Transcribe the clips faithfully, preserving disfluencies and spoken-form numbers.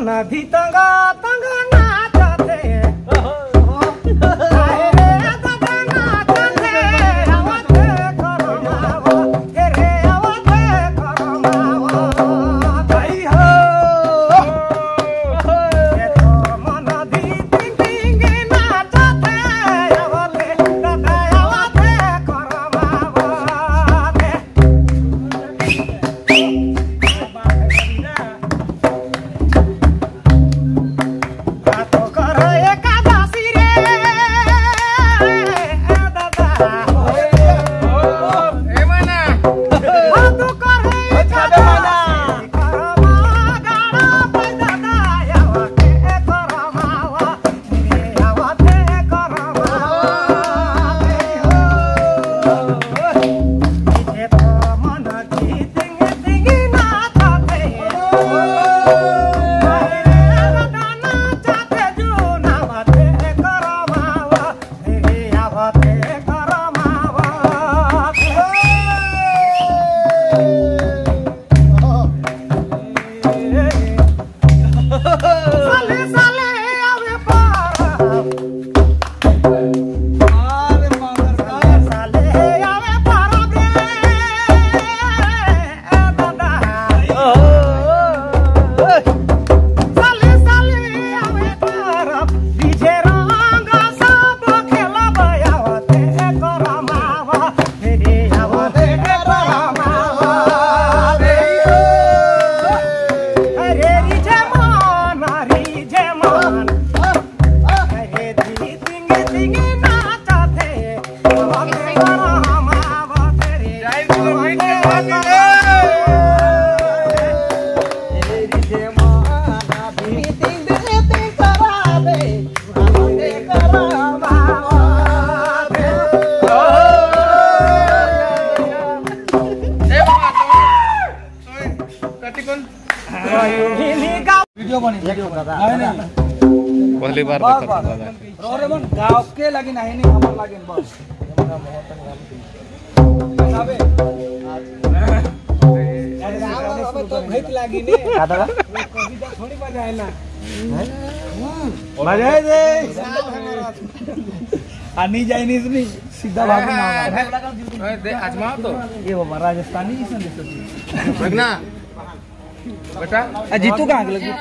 मन भी तंगा तंगा नाचते वीडियो बनी वीडियो नहीं पहली बार देखा था रे मन गांव के लगी नहीं नहीं हमर लागिन बस अबे अबे तो भैत लागी ने दादा कविता थोड़ी बजाए ना बजाए दे आनी जाइनीज नहीं सीधा भागो ना दे आजमाओ तो ये वो राजस्थानी संदेश बगना बेटा जीतू कहाँ के लगी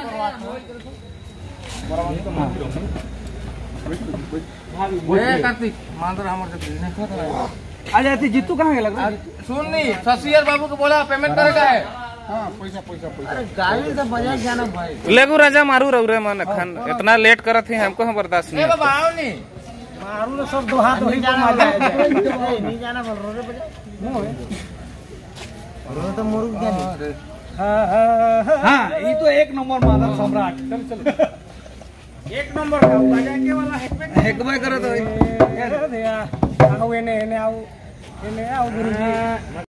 कार्तिक मांदर हमारे आ जाती जीतू कहाँ के लग सुन नहीं शशियर बाबू को बोला पेमेंट करेगा है हाँ पैसा पैसा पैसा गाड़ी से बाजार जाना भाई लेगू राजा मारू रहो रे मन खान इतना लेट करत है हमको हम बर्दाश्त नहीं बाबा आओ नहीं मारू ना सब दो हाथ नहीं जाना नहीं जाना बोल रो रे रो तो मुर्ग जानी हाँ ये तो एक नंबर मानव सम्राट चल चल एक नंबर का बाजा के वाला हेक में करो तो आओ एने एने आओ एने आओ गुरुजी